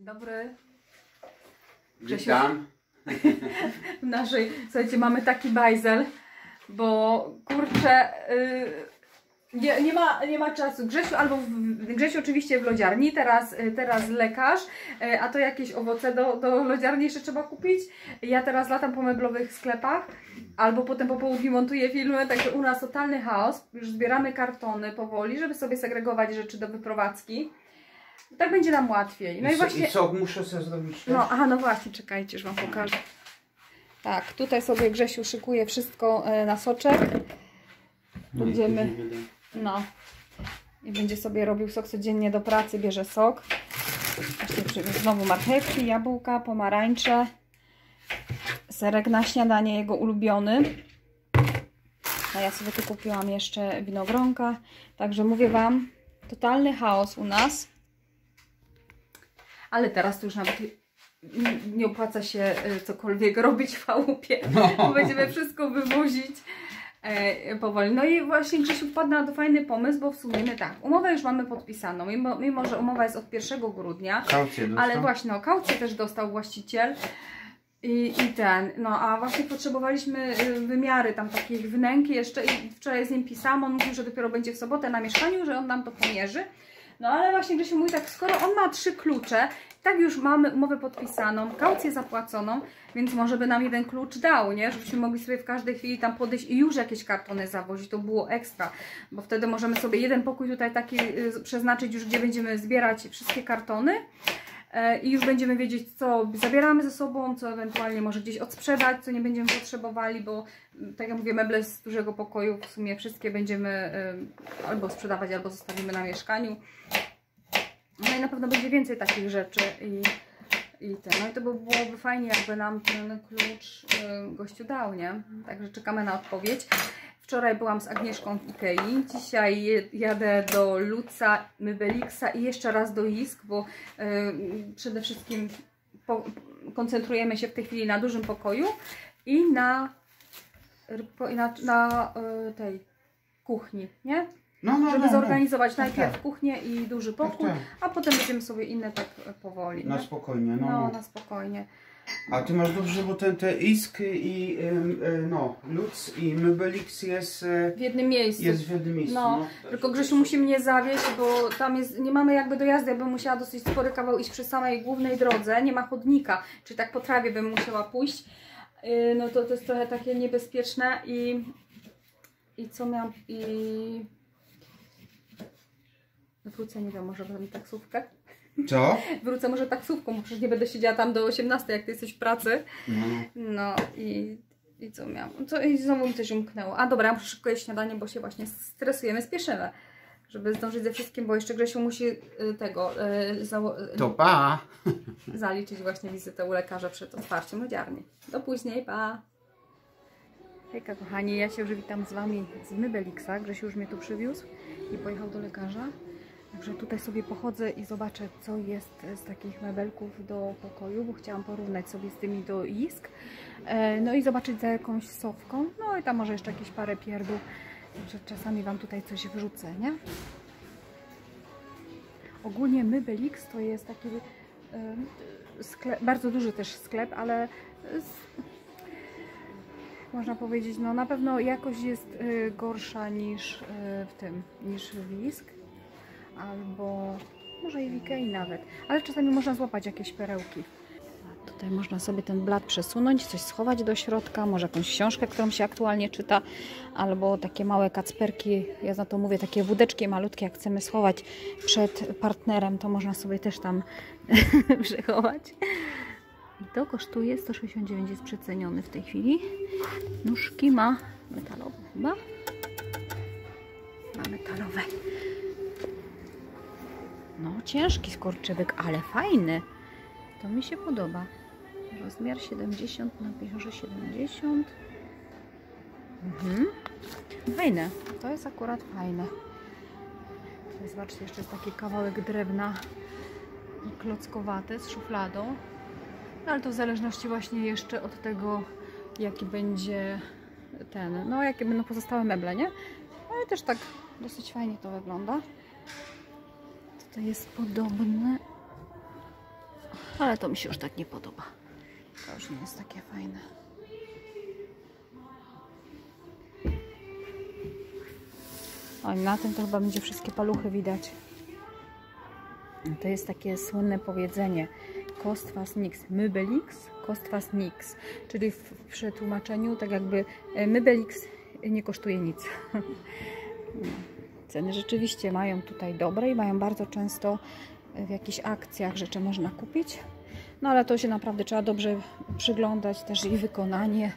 Dobry. Witam. W naszej, słuchajcie, mamy taki bajzel, bo kurczę, nie ma czasu. Grzesiu oczywiście w lodziarni, teraz lekarz, a to jakieś owoce do lodziarni jeszcze trzeba kupić. Ja teraz latam po meblowych sklepach, albo potem po południu montuję filmy, także u nas totalny chaos. Już zbieramy kartony powoli, żeby sobie segregować rzeczy do wyprowadzki. Tak będzie nam łatwiej. No i co muszę sobie zrobić? No, aha, no właśnie, czekajcie, już Wam pokażę. Tak, tutaj sobie Grzesiu szykuje wszystko na soczek. Będziemy, no, i będzie sobie robił sok codziennie do pracy, bierze sok. Właśnie przywiózł znowu marchewki, jabłka, pomarańcze, serek na śniadanie, jego ulubiony. A ja sobie tu kupiłam jeszcze winogronka. Także mówię Wam, totalny chaos u nas. Ale teraz to już nawet nie opłaca się cokolwiek robić w chałupie, bo będziemy wszystko wywozić powoli. No i właśnie Grzesiu wpadł na to fajny pomysł, bo w sumie my tak, umowę już mamy podpisaną, mimo że umowa jest od 1 grudnia, ale właśnie no, kaucję też dostał właściciel. No a właśnie potrzebowaliśmy wymiary tam takich wnęki jeszcze i wczoraj z nim pisałam, on mówił, że dopiero będzie w sobotę na mieszkaniu, że on nam to pomierzy. No ale właśnie Grzesiu mówi tak, skoro on ma 3 klucze, tak już mamy umowę podpisaną, kaucję zapłaconą, więc może by nam jeden klucz dał, nie? Żebyśmy mogli sobie w każdej chwili tam podejść i już jakieś kartony zawozić, to było ekstra, bo wtedy możemy sobie jeden pokój tutaj taki przeznaczyć już, gdzie będziemy zbierać wszystkie kartony i już będziemy wiedzieć, co zabieramy ze sobą, co ewentualnie może gdzieś odsprzedać, co nie będziemy potrzebowali, bo tak jak mówię, meble z dużego pokoju w sumie wszystkie będziemy albo sprzedawać, albo zostawimy na mieszkaniu. No i na pewno będzie więcej takich rzeczy no i to byłoby fajnie, jakby nam ten klucz gościu dał, nie? Także czekamy na odpowiedź. Wczoraj byłam z Agnieszką w Ikei, dzisiaj jadę do Luca, Mebelixa i jeszcze raz do Isk, bo przede wszystkim koncentrujemy się w tej chwili na dużym pokoju i na tej kuchni, nie? Żeby zorganizować najpierw kuchnię i duży pokój, a potem będziemy sobie inne tak powoli. Na spokojnie. No, na spokojnie. A ty masz dobrze, bo te Isk i Lutz i Mebelix jest w jednym miejscu. No, tylko Grzesiu musi mnie zawieźć, bo tam jest, nie mamy jakby dojazdu, ja bym musiała dosyć spory kawał iść przy samej głównej drodze, nie ma chodnika, czyli tak po trawie bym musiała pójść. No to jest trochę takie niebezpieczne i co miałam wrócę, nie wiem, może wezmę taksówkę. Co? Wrócę może taksówką, bo przecież nie będę siedziała tam do 18, jak ty jesteś w pracy. No i co miałam? I znowu mi coś umknęło. A dobra, ja muszę szybko jeść śniadanie, bo się właśnie stresujemy, spieszymy, żeby zdążyć ze wszystkim, bo jeszcze Grzesiu musi zaliczyć właśnie wizytę u lekarza przed otwarciem lodziarni. Do później, pa! Hejka kochani, ja się już witam z Wami z Mebelixa. Grzesiu już mnie tu przywiózł i pojechał do lekarza. Także tutaj sobie pochodzę i zobaczę, co jest z takich mebelków do pokoju, bo chciałam porównać sobie z tymi do Isk. No i zobaczyć za jakąś sofką. No i tam może jeszcze jakieś parę pierdół, że czasami Wam tutaj coś wrzucę, nie? Ogólnie Mebelix to jest taki sklep, bardzo duży też sklep, ale można powiedzieć, no na pewno jakość jest gorsza niż niż w Isk. Albo może i w Ikei nawet, ale czasami można złapać jakieś perełki. A tutaj można sobie ten blat przesunąć, coś schować do środka, może jakąś książkę, którą się aktualnie czyta, albo takie małe kacperki, ja za to mówię, takie wódeczki malutkie, jak chcemy schować przed partnerem, to można sobie też tam przechować. I to kosztuje 169, jest przeceniony w tej chwili. Nóżki ma metalowe chyba. Ma metalowe. No, ciężki skorczybyk, ale fajny. To mi się podoba. Rozmiar 70 na 70. Fajne. To jest akurat fajne. Tutaj zobaczcie, jeszcze jest taki kawałek drewna klockowaty z szufladą. No, ale to w zależności właśnie jeszcze od tego, jaki będzie jakie będą pozostałe meble, nie? Ale też tak dosyć fajnie to wygląda. To jest podobne. Ale to mi się już tak nie podoba. To już nie jest takie fajne. O, na tym to chyba będzie wszystkie paluchy widać. To jest takie słynne powiedzenie. Cost was nix. Möbelix, cost was nix. Czyli w przetłumaczeniu tak jakby Möbelix nie kosztuje nic. Ceny rzeczywiście mają tutaj dobre i mają bardzo często w jakichś akcjach rzeczy można kupić. No ale to się naprawdę trzeba dobrze przyglądać, też i wykonanie.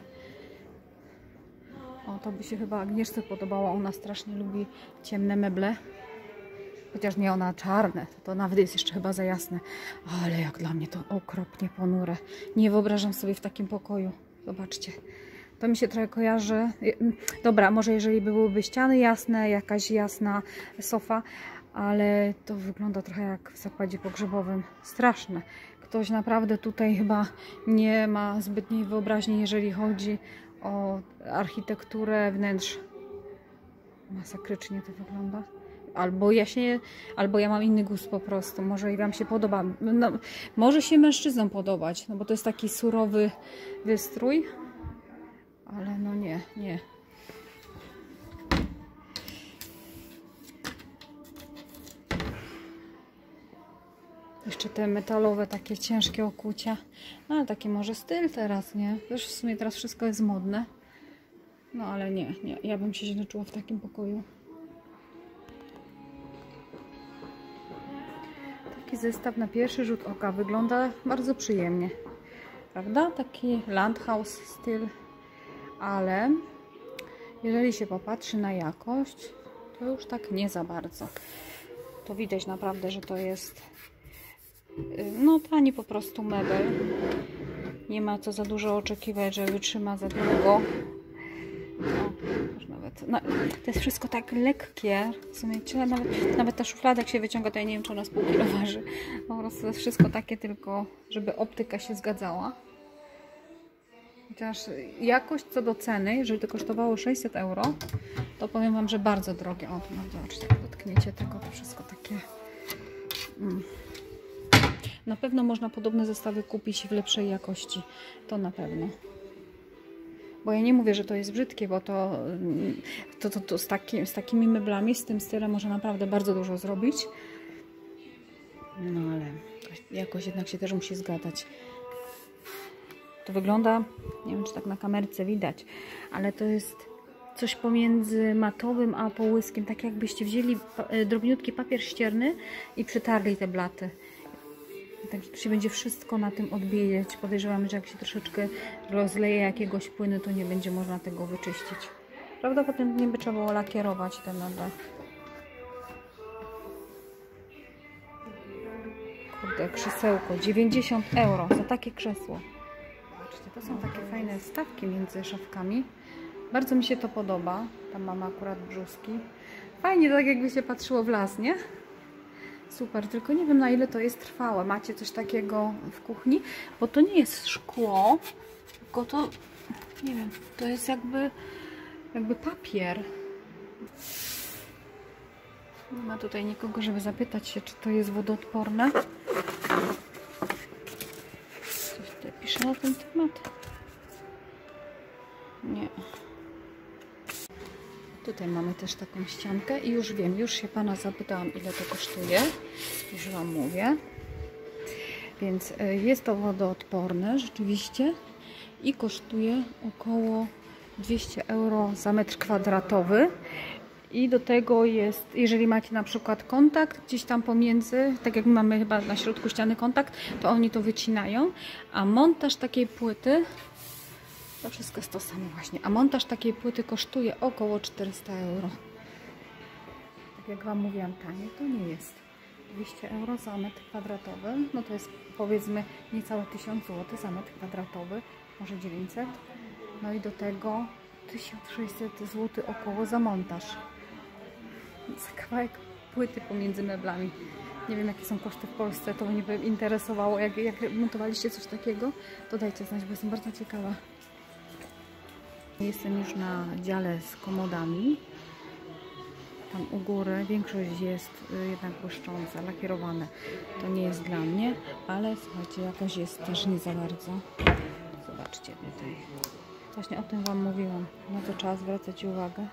O, to by się chyba Agnieszce podobało. Ona strasznie lubi ciemne meble. Chociaż nie ona czarne, to nawet jest jeszcze chyba za jasne. Ale jak dla mnie to okropnie ponure. Nie wyobrażam sobie w takim pokoju. Zobaczcie. To mi się trochę kojarzy. Dobra, może jeżeli byłyby ściany jasne, jakaś jasna sofa, ale to wygląda trochę jak w zakładzie pogrzebowym. Straszne. Ktoś naprawdę tutaj chyba nie ma zbytniej wyobraźni, jeżeli chodzi o architekturę wnętrz. Masakrycznie to wygląda. Albo ja mam inny gust po prostu. Może i wam się podoba. No, może się mężczyznom podobać, no bo to jest taki surowy wystrój. Ale no nie. Jeszcze te metalowe, takie ciężkie okucia. No ale taki może styl teraz, nie? Też w sumie teraz wszystko jest modne. No ale nie. Ja bym się źle czuła w takim pokoju. Taki zestaw na pierwszy rzut oka wygląda bardzo przyjemnie. Prawda? Taki landhouse styl. Ale jeżeli się popatrzy na jakość, to już tak nie za bardzo. To widać naprawdę, że to jest no tani po prostu mebel. Nie ma co za dużo oczekiwać, że wytrzyma za długo. To jest wszystko tak lekkie. W sumie nawet ta szuflada jak się wyciąga, to ja nie wiem, czy ona z pół kilo waży. Po prostu to jest wszystko takie tylko, żeby optyka się zgadzała. Chociaż jakość co do ceny, jeżeli to kosztowało 600 euro, to powiem wam, że bardzo drogie. O, tu zobaczcie, jak dotkniecie tego, to wszystko takie... Na pewno można podobne zestawy kupić w lepszej jakości. To na pewno. Bo ja nie mówię, że to jest brzydkie, bo to z takimi meblami, z tym stylem można naprawdę bardzo dużo zrobić. No ale jakoś jednak się też musi zgadzać. To wygląda, nie wiem czy tak na kamerce widać, ale to jest coś pomiędzy matowym a połyskiem. Tak jakbyście wzięli drobniutki papier ścierny i przytarli te blaty. Także tu się będzie wszystko na tym odbijać. Podejrzewam, że jak się troszeczkę rozleje jakiegoś płynu, to nie będzie można tego wyczyścić. Prawdopodobnie by trzeba było lakierować te meble. Kurde, krzesełko. 90 euro za takie krzesło. Zobaczcie, to są takie fajne stawki między szafkami. Bardzo mi się to podoba. Tam mamy akurat brzuski. Fajnie, tak jakby się patrzyło w las, nie? Super, tylko nie wiem na ile to jest trwałe. Macie coś takiego w kuchni? Bo to nie jest szkło, tylko to, nie wiem, to jest jakby papier. Nie ma tutaj nikogo, żeby zapytać się, czy to jest wodoodporne. Coś tutaj pisze na ten temat? Nie. Tutaj mamy też taką ściankę i już wiem, już się pana zapytałam, ile to kosztuje. Już wam mówię. Więc jest to wodoodporne rzeczywiście i kosztuje około 200 euro za metr kwadratowy. I do tego jest, jeżeli macie na przykład kontakt gdzieś tam pomiędzy, tak jak my mamy chyba na środku ściany kontakt, to oni to wycinają, a montaż takiej płyty, to wszystko jest to samo właśnie, a montaż takiej płyty kosztuje około 400 euro. Tak jak wam mówiłam, tanie to nie jest. 200 euro za metr kwadratowy, no to jest powiedzmy niecałe 1000 zł za metr kwadratowy, może 900. No i do tego 1600 zł około za montaż. Za kawałek płyty pomiędzy meblami. Nie wiem jakie są koszty w Polsce, to mnie by interesowało. Jak montowaliście coś takiego, to dajcie znać, bo jestem bardzo ciekawa. Jestem już na dziale z komodami. tam u góry. Większość jest jednak błyszcząca, lakierowane. To nie jest dla mnie, ale słuchajcie, jakoś jest też nie za bardzo. Zobaczcie tutaj. Właśnie o tym Wam mówiłam. Na to trzeba zwracać uwagę.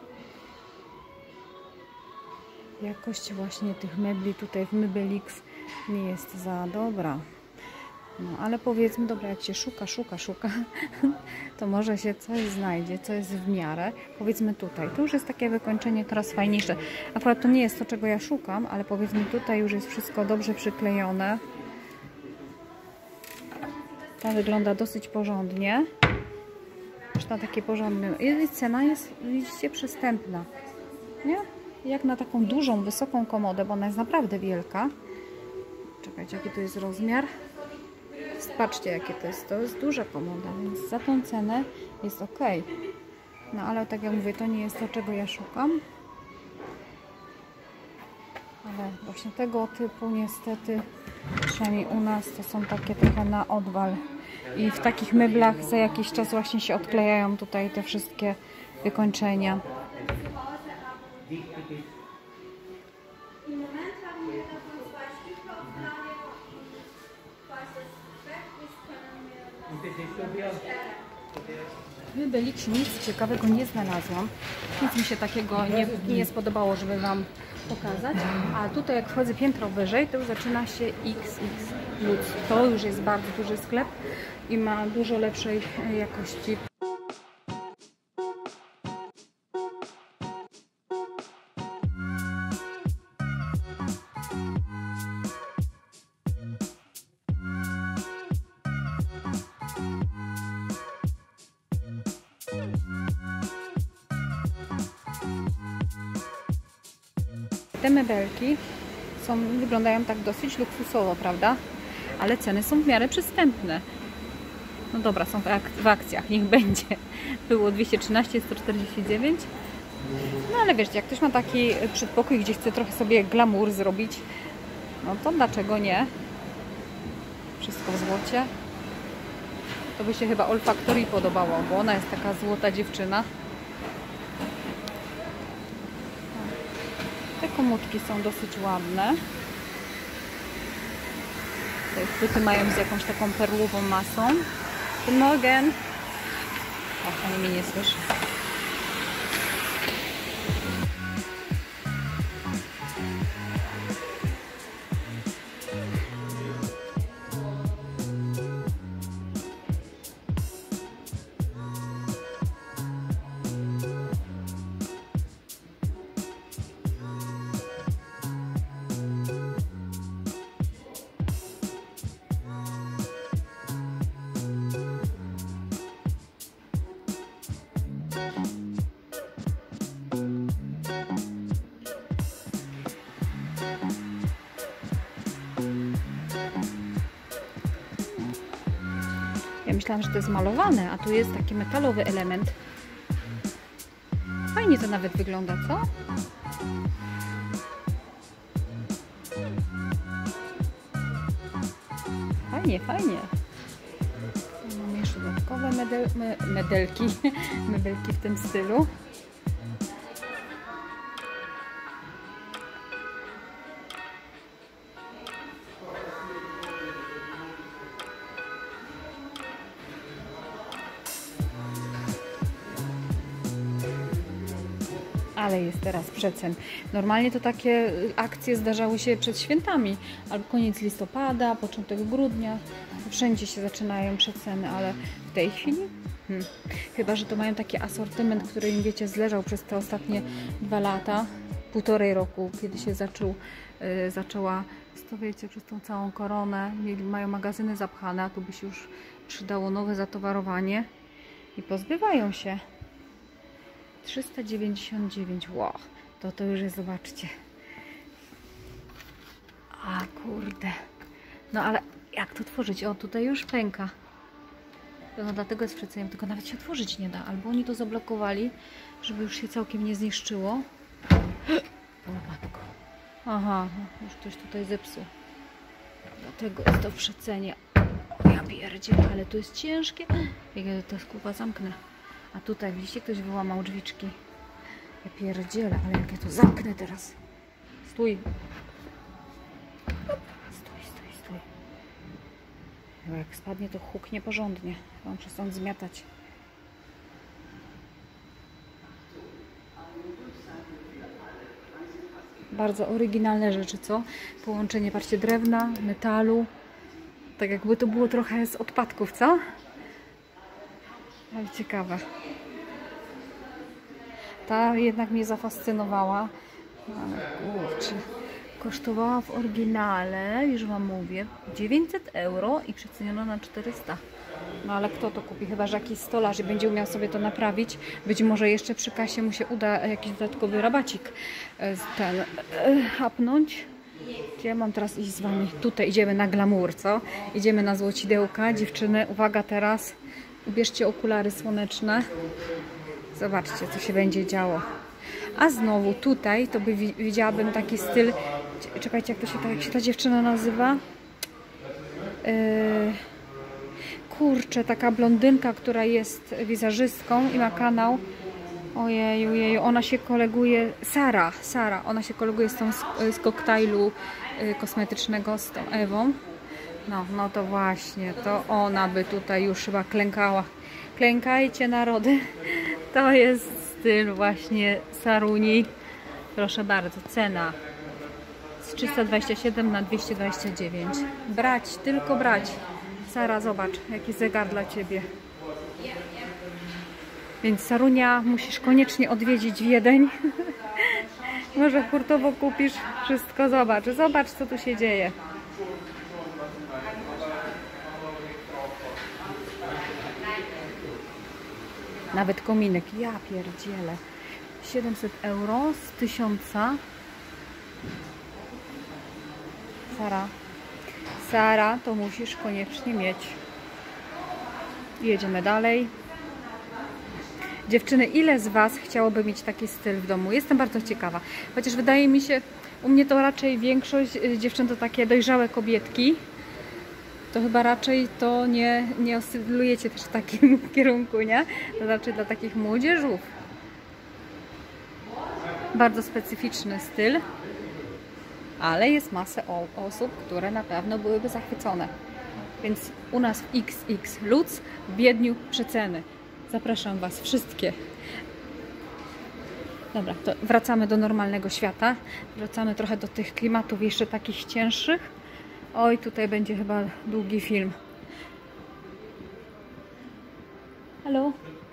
Jakość właśnie tych mebli tutaj w Mebelix nie jest za dobra. No ale powiedzmy, dobra, jak się szuka, to może się coś znajdzie, co jest w miarę. Powiedzmy tutaj, tu już jest takie wykończenie coraz fajniejsze. Akurat to nie jest to, czego ja szukam, ale powiedzmy tutaj już jest wszystko dobrze przyklejone. Ta wygląda dosyć porządnie. Już na takie porządne. I cena jest, widzicie, przystępna. Nie? Jak na taką dużą, wysoką komodę, bo ona jest naprawdę wielka. Czekajcie, jaki to jest rozmiar. Patrzcie, jakie to jest. To jest duża komoda, więc za tą cenę jest ok. No ale tak jak mówię, to nie jest to, czego ja szukam. Ale właśnie tego typu niestety, przynajmniej u nas, to są takie trochę na odwal. I w takich meblach za jakiś czas właśnie się odklejają tutaj te wszystkie wykończenia. W Mebelixie nic ciekawego nie znalazłam. Nic mi się takiego nie spodobało, żeby Wam pokazać. A tutaj jak wchodzę piętro wyżej, to już zaczyna się XX Lutz. To już jest bardzo duży sklep i ma dużo lepszej jakości. Te mebelki wyglądają tak dosyć luksusowo, prawda? Ale ceny są w miarę przystępne. No dobra, są w akcjach, niech będzie. Było 213, 149. No ale wiesz, jak ktoś ma taki przedpokój, gdzie chce trochę sobie glamour zrobić, no to dlaczego nie? Wszystko w złocie. To by się chyba Olfactory podobało, bo ona jest taka złota dziewczyna. Te komódki są dosyć ładne. Te chwyty mają z jakąś taką perłową masą. Guten Morgen. O, pani mnie nie słyszy. Ja myślałam, że to jest malowane, a tu jest taki metalowy element. Fajnie to nawet wygląda, co? Fajnie, fajnie. Mam jeszcze dodatkowe mebelki w tym stylu. Ale jest teraz przecen. Normalnie to takie akcje zdarzały się przed świętami, albo koniec listopada, początek grudnia. Wszędzie się zaczynają przeceny, ale w tej chwili? Chyba że to mają taki asortyment, który im, wiecie, zleżał przez te ostatnie 2 lata, 1,5 roku, kiedy się zaczęła, to wiecie, przez tą całą koronę, mają magazyny zapchane, a tu by się już przydało nowe zatowarowanie i pozbywają się. 399, wow, to już jest, zobaczcie. A kurde, no ale jak to tworzyć? O, tutaj już pęka. No dlatego jest przeceniam, tylko nawet się otworzyć nie da. Albo oni to zablokowali, żeby już się całkiem nie zniszczyło. O matko. Aha, no, już ktoś tutaj zepsuł. Dlatego jest to w przecenie. O ja pierdzie, ale to jest ciężkie. Jak ja to kurwa zamknę. A tutaj, widzicie, ktoś wyłamał drzwiczki. Ja pierdzielę, ale jak ja to zamknę teraz. Stój. Stój. Bo jak spadnie, to huknie porządnie. Mam przez stąd zmiatać. Bardzo oryginalne rzeczy, co? Połączenie, patrzcie, drewna, metalu. Tak jakby to było trochę z odpadków, co? Ale ciekawe. Ta jednak mnie zafascynowała. Ale kurczę. Kosztowała w oryginale, już wam mówię, 900 euro i przeceniono na 400. No ale kto to kupi? Chyba że jakiś stolarz i będzie umiał sobie to naprawić. Być może jeszcze przy kasie mu się uda jakiś dodatkowy rabacik hapnąć. Gdzie ja mam teraz iść z wami? Tutaj idziemy na glamour, co? Idziemy na złocidełka. Dziewczyny, uwaga teraz. Ubierzcie okulary słoneczne. Zobaczcie, co się będzie działo. A znowu tutaj to by widziałabym taki styl. Czekajcie, jak się ta dziewczyna nazywa? Kurczę, taka blondynka, która jest wizerzystką i ma kanał. Ojeju, ona się koleguje. Sara, ona się koleguje z koktajlu kosmetycznego z tą Ewą. No to właśnie, to ona by tutaj już chyba klękała. Klękajcie, narody. To jest styl właśnie Saruni. Proszę bardzo, cena z 327 na 229. Brać, tylko brać. Sara, zobacz, jaki zegar dla ciebie. Więc Sarunia, musisz koniecznie odwiedzić Wiedeń. Może hurtowo kupisz wszystko. Zobacz, co tu się dzieje. Nawet kominek, ja pierdzielę. 700 euro z 1000. Sara, to musisz koniecznie mieć. Jedziemy dalej. Dziewczyny, ile z was chciałoby mieć taki styl w domu? Jestem bardzo ciekawa. Chociaż wydaje mi się, u mnie to raczej większość dziewczyn to takie dojrzałe kobietki. To chyba raczej to nie oscylujecie też w takim kierunku, nie? To raczej dla takich młodzieżów. Bardzo specyficzny styl. Ale jest masę osób, które na pewno byłyby zachwycone. Więc u nas w XX Lutz w Wiedniu przeceny. Zapraszam was wszystkie. Dobra, to wracamy do normalnego świata. Wracamy trochę do tych klimatów jeszcze takich cięższych. Oj, tutaj będzie chyba długi film. Halo?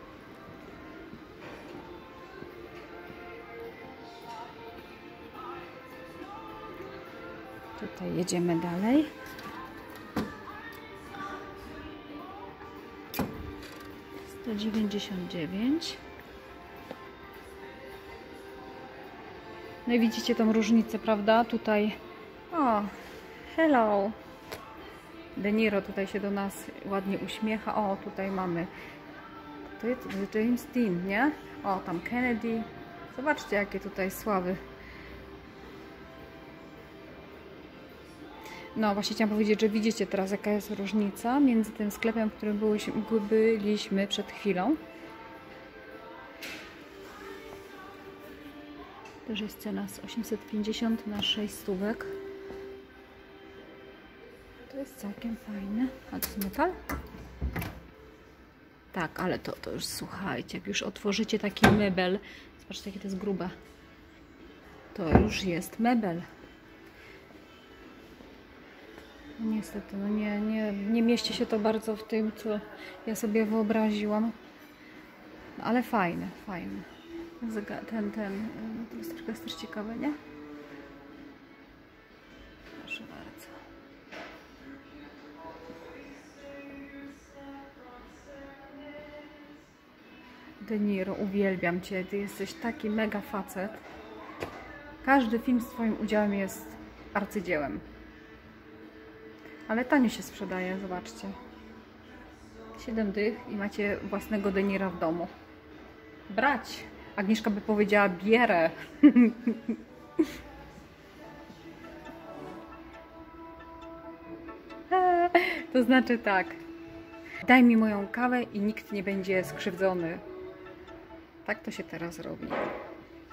Tutaj jedziemy dalej. To 99. No i widzicie tą różnicę, prawda? Tutaj. O, hello. De Niro tutaj się do nas ładnie uśmiecha. O, tutaj mamy. To jest James Dean, nie? O, tam Kennedy. Zobaczcie, jakie tutaj sławy. No właśnie chciałam powiedzieć, że widzicie teraz, jaka jest różnica między tym sklepem, w którym byliśmy przed chwilą. Też jest cena z 850 na 6 stówek. To jest całkiem fajne. A to jest metal? Tak, ale to już słuchajcie, jak już otworzycie taki mebel, zobaczcie, jakie to jest grube. To już jest mebel. Niestety, no nie mieści się to bardzo w tym, co ja sobie wyobraziłam. No, ale fajne. Ten lusterko jest też ciekawe, nie? Proszę bardzo. De Niro, uwielbiam cię. Ty jesteś taki mega facet. Każdy film z twoim udziałem jest arcydziełem. Ale tanio się sprzedaje, zobaczcie. 7 dych i macie własnego De Niro w domu. Brać! Agnieszka by powiedziała, bierę. To znaczy tak. Daj mi moją kawę i nikt nie będzie skrzywdzony. Tak to się teraz robi.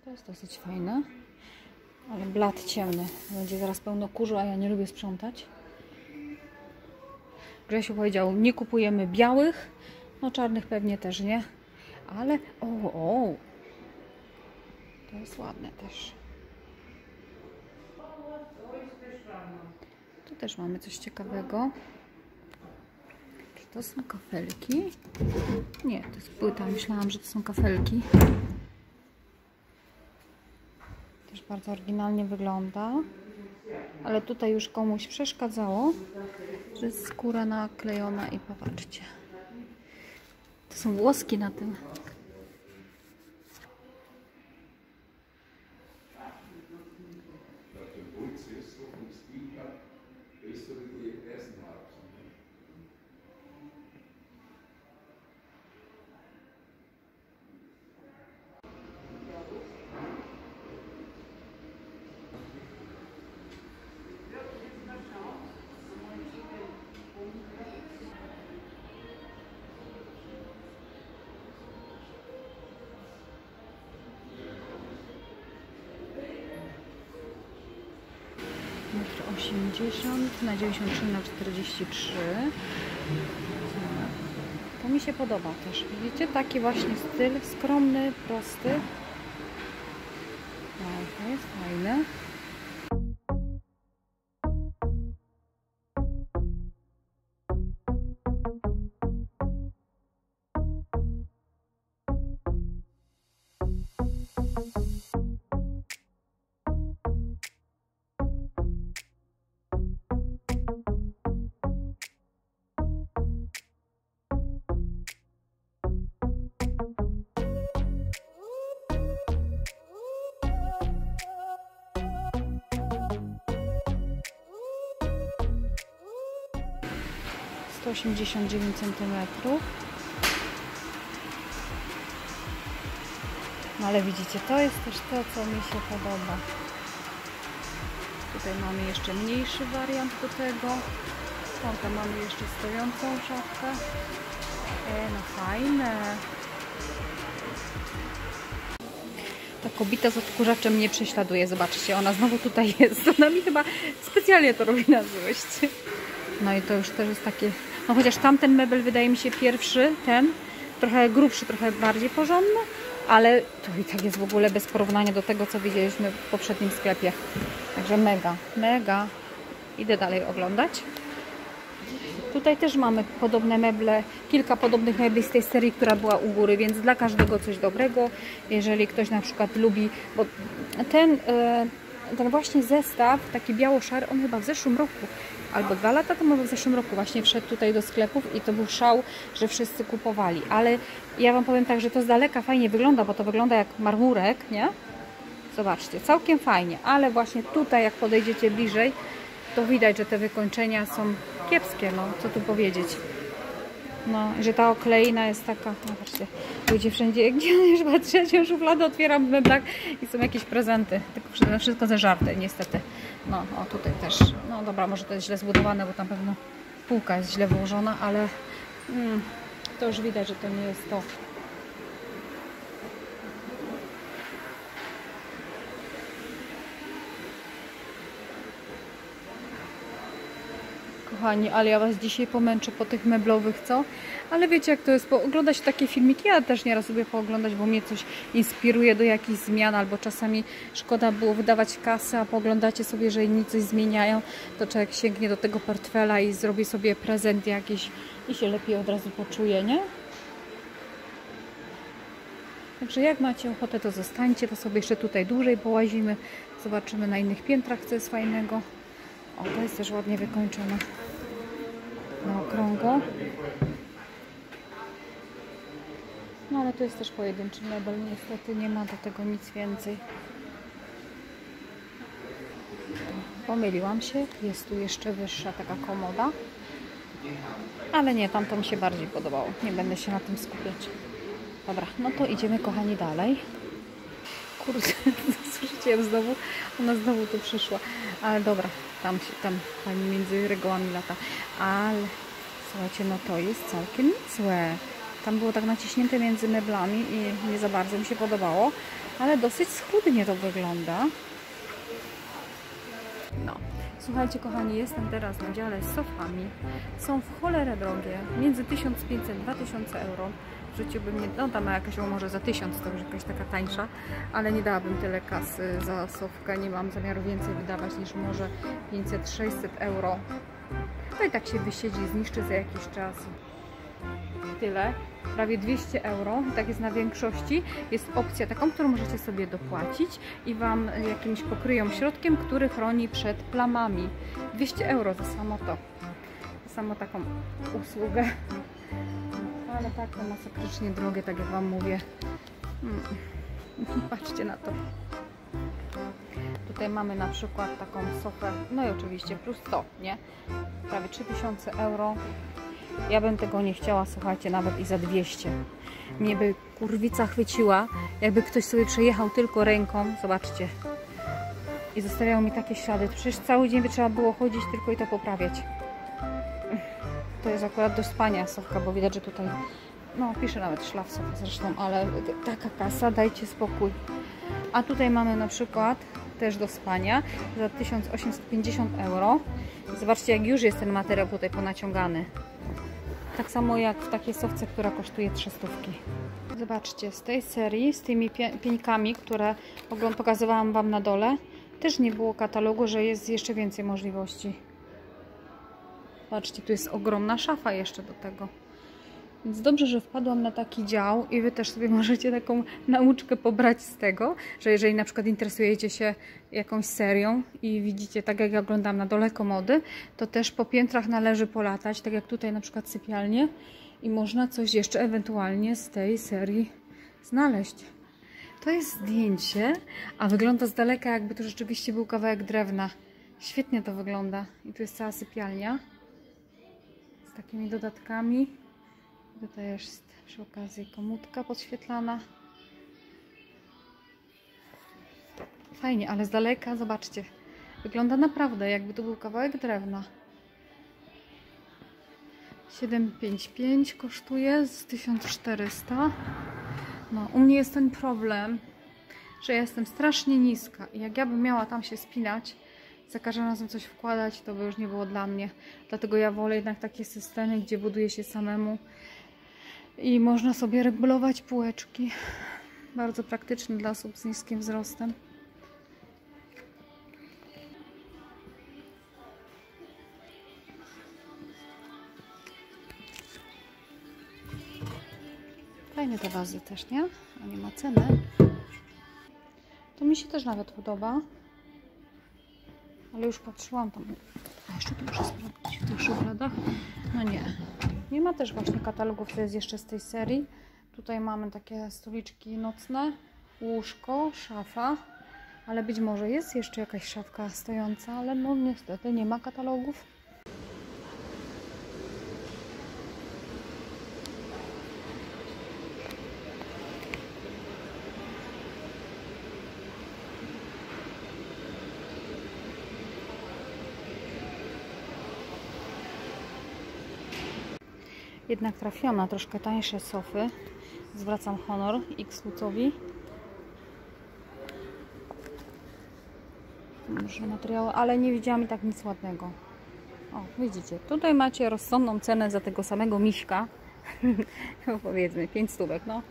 To jest dosyć fajne. Ale blat ciemny. Będzie zaraz pełno kurzu, a ja nie lubię sprzątać. Grzesiu powiedział, nie kupujemy białych. No czarnych pewnie też nie. Ale o! To jest ładne też. Tu też mamy coś ciekawego. Czy to są kafelki? Nie, to jest płyta. Myślałam, że to są kafelki. Też bardzo oryginalnie wygląda. Ale tutaj już komuś przeszkadzało, że jest skóra naklejona i popatrzcie. To są włoski na tym. Metr 80 na 93 na 43. To mi się podoba też. Widzicie? Taki właśnie styl. Skromny, prosty. No, to jest fajne. To 89 cm. No ale widzicie, to jest też to, co mi się podoba. Tutaj mamy jeszcze mniejszy wariant do tego. Tam mamy jeszcze stojącą szafkę. No fajne. Ta kobita z odkurzaczem mnie prześladuje. Zobaczcie, ona znowu tutaj jest. Ona mi chyba specjalnie to robi na złość. No i to już też jest takie... No chociaż tamten mebel wydaje mi się pierwszy, ten trochę grubszy, trochę bardziej porządny, ale to i tak jest w ogóle bez porównania do tego, co widzieliśmy w poprzednim sklepie. Także mega, mega. Idę dalej oglądać. Tutaj też mamy podobne meble, kilka podobnych mebli z tej serii, która była u góry, więc dla każdego coś dobrego. Jeżeli ktoś na przykład lubi, bo ten właśnie zestaw, taki biało-szary, on chyba w zeszłym roku, albo 2 lata temu, w zeszłym roku właśnie wszedł tutaj do sklepów i to był szał, że wszyscy kupowali. Ale ja Wam powiem tak, że to z daleka fajnie wygląda, bo to wygląda jak marmurek, nie? Zobaczcie, całkiem fajnie, ale właśnie tutaj jak podejdziecie bliżej, to widać, że te wykończenia są kiepskie, no co tu powiedzieć. No, że ta okleina jest taka, zobaczcie, ludzie wszędzie, gdzie już patrzę, szufladę otwieram w meblach i są jakieś prezenty, tylko wszystko ze żarty, niestety. No, o tutaj też, no dobra, może to jest źle zbudowane, bo tam pewno półka jest źle włożona, ale to już widać, że to nie jest to. Kochani, ale ja Was dzisiaj pomęczę po tych meblowych, co? Ale wiecie jak to jest, ogląda się takie filmiki, ja też nieraz lubię pooglądać, bo mnie coś inspiruje do jakichś zmian, albo czasami szkoda było wydawać kasę, a pooglądacie sobie, że inni coś zmieniają, to człowiek sięgnie do tego portfela i zrobi sobie prezent jakiś i się lepiej od razu poczuje, nie? Także jak macie ochotę, to zostańcie, to sobie jeszcze tutaj dłużej połazimy, zobaczymy na innych piętrach, co jest fajnego. O, to jest też ładnie wykończone na okrągło. No ale to jest też pojedynczy mebel, niestety nie ma do tego nic więcej. Pomyliłam się, jest tu jeszcze wyższa taka komoda. Ale nie, tamto mi się bardziej podobało, nie będę się na tym skupiać. Dobra, no to idziemy kochani dalej. Kurde, słyszycie znowu? Ona znowu tu przyszła. Ale dobra, tam pani między regołami lata. Ale słuchajcie, no to jest całkiem niezłe. Tam było tak naciśnięte między meblami i nie za bardzo mi się podobało. Ale dosyć schudnie to wygląda. No, słuchajcie kochani, jestem teraz na dziale z sofami. Są w cholerę drogie, między 1500–2000 euro. Wrzuciłbym, no tam jakaś może za 1000, to już jakaś taka tańsza, ale nie dałabym tyle kasy za sofkę, nie mam zamiaru więcej wydawać niż może 500–600 euro. No i tak się wysiedzi, zniszczy za jakiś czas. Tyle, prawie 200 euro, tak jest na większości. Jest opcja taką, którą możecie sobie dopłacić i Wam jakimś pokryją środkiem, który chroni przed plamami. 200 euro za samo to, za samą taką usługę. Ale tak, to masakrycznie drogie, tak jak Wam mówię. Patrzcie na to. Tutaj mamy na przykład taką sofę, no i oczywiście plus to, nie? Prawie 3000 euro. Ja bym tego nie chciała, słuchajcie, nawet i za 200. Mnie by kurwica chwyciła, jakby ktoś sobie przejechał tylko ręką, zobaczcie. I zostawiało mi takie ślady. Przecież cały dzień by trzeba było chodzić tylko i to poprawiać. To jest akurat do spania sofka, bo widać, że tutaj, no pisze nawet szlaf sofa zresztą, ale taka kasa, dajcie spokój. A tutaj mamy na przykład też do spania za 1850 euro. Zobaczcie, jak już jest ten materiał tutaj ponaciągany. Tak samo jak w takiej sofce, która kosztuje 300. Zobaczcie, z tej serii, z tymi pieńkami, które pokazywałam Wam na dole, też nie było katalogu, że jest jeszcze więcej możliwości. Patrzcie, tu jest ogromna szafa jeszcze do tego. Więc dobrze, że wpadłam na taki dział i Wy też sobie możecie taką nauczkę pobrać z tego, że jeżeli na przykład interesujecie się jakąś serią i widzicie, tak jak ja oglądam na dole komody, to też po piętrach należy polatać, tak jak tutaj na przykład sypialnie i można coś jeszcze ewentualnie z tej serii znaleźć. To jest zdjęcie, a wygląda z daleka, jakby to rzeczywiście był kawałek drewna. Świetnie to wygląda. I tu jest cała sypialnia z takimi dodatkami. Tutaj jest przy okazji komódka podświetlana. Fajnie, ale z daleka, zobaczcie, wygląda naprawdę, jakby to był kawałek drewna. 755 kosztuje z 1400. No, u mnie jest ten problem, że ja jestem strasznie niska i jak ja bym miała tam się spinać, za każdym razem coś wkładać, to by już nie było dla mnie. Dlatego ja wolę jednak takie systemy, gdzie buduje się samemu i można sobie regulować półeczki. Bardzo praktyczne dla osób z niskim wzrostem. Fajne te wazy też, nie? A nie ma ceny. To mi się też nawet podoba. Ale już patrzyłam tam. A jeszcze tu muszę sprawdzić w tych szufladach. No nie. Nie ma też właśnie katalogów, to jest jeszcze z tej serii. Tutaj mamy takie stoliczki nocne, łóżko, szafa. Ale być może jest jeszcze jakaś szafka stojąca, ale no niestety nie ma katalogów. Jednak trafiłam na troszkę tańsze sofy. Zwracam honor X-Lucowi. Może materiały, ale nie widziałam i tak nic ładnego. O, widzicie, tutaj macie rozsądną cenę za tego samego miśka. Powiedzmy 5 stówek, no.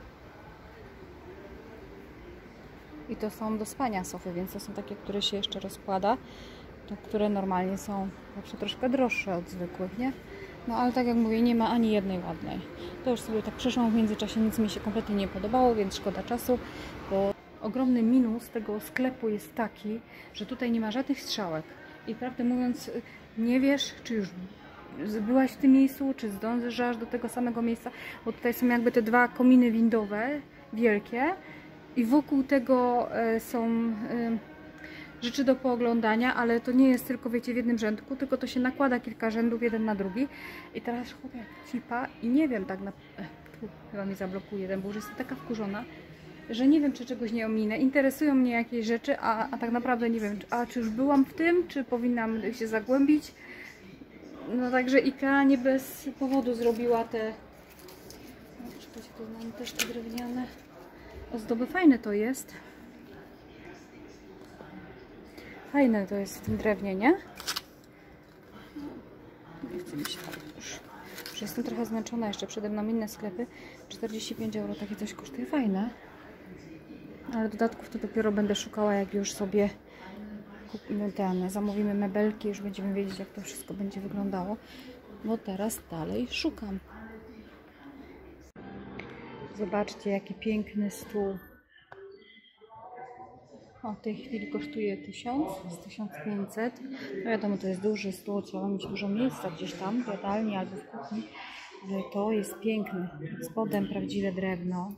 I to są do spania sofy, więc to są takie, które się jeszcze rozkłada. To, które normalnie są zawsze troszkę droższe od zwykłych, nie? No ale tak jak mówię, nie ma ani jednej ładnej. To już sobie tak przeszłam w międzyczasie, nic mi się kompletnie nie podobało, więc szkoda czasu, bo ogromny minus tego sklepu jest taki, że tutaj nie ma żadnych strzałek. I prawdę mówiąc, nie wiesz, czy już byłaś w tym miejscu, czy zdążysz aż do tego samego miejsca, bo tutaj są jakby te dwa kominy windowe, wielkie i wokół tego są rzeczy do pooglądania, ale to nie jest tylko, wiecie, w jednym rzędku, tylko to się nakłada kilka rzędów jeden na drugi. I teraz chodzę jak cipa i nie wiem tak na... chyba mi zablokuje ten burz, jestem taka wkurzona, że nie wiem, czy czegoś nie ominę. Interesują mnie jakieś rzeczy, a tak naprawdę nie wiem, czy już byłam w tym, czy powinnam się zagłębić. No także IKEA nie bez powodu zrobiła te... No, czekajcie, tu mamy też te drewniane. ozdoby. Fajne to jest. Fajne to jest w tym drewnie, nie? Nie chcę mi się już jestem trochę zmęczona. Jeszcze przede mną inne sklepy. 45 euro takie coś kosztuje. Fajne. Ale dodatków to dopiero będę szukała, jak już sobie zamówimy mebelki. Już będziemy wiedzieć, jak to wszystko będzie wyglądało. Bo teraz dalej szukam. Zobaczcie, jaki piękny stół. O, w tej chwili kosztuje 1000, z 1500. No wiadomo, to jest duży stół, trzeba mieć dużo miejsca gdzieś tam, w jadalni albo w kuchni. Ale to jest piękny. Spodem prawdziwe drewno.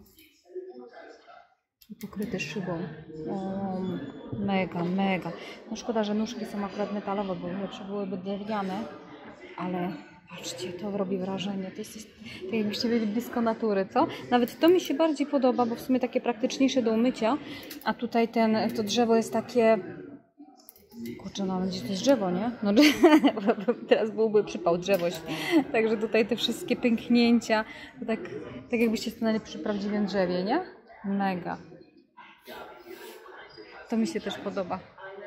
I pokryte szybą. O, mega, mega. No szkoda, że nóżki są akurat metalowe, bo lepsze byłyby drewniane. Ale patrzcie, to robi wrażenie. To jest tak jakbyście byli blisko natury, co? Nawet to mi się bardziej podoba, bo w sumie takie praktyczniejsze do umycia. A tutaj to drzewo jest takie... Kurczę, no będzie to jest drzewo, nie? No teraz byłby przypał drzewość. Także tutaj te wszystkie pęknięcia, to tak jakbyście stanęli przy prawdziwym drzewie, nie? Mega. To mi się też podoba.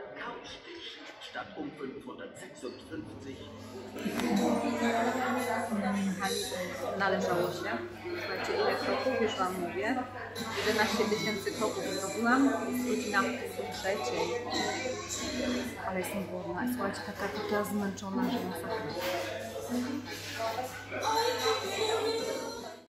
Należało się. Słuchajcie, ile kroków? Już Wam mówię. 11 000 kroków zrobiłam. Jest godzina 2:30. Ale jestem głodna. I słuchajcie, taka zmęczona, że masakra.